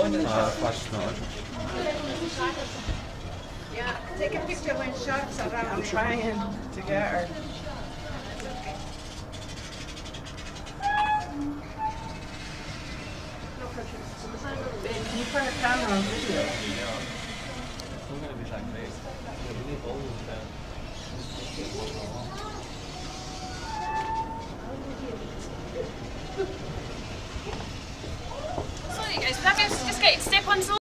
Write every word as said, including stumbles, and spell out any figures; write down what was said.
Ah, fast not. Yeah, take a picture when sharks are around. I'm trying to get her. Babe, can you put a camera on video? I'm going to be like this. Sorry guys, we're just, just get step on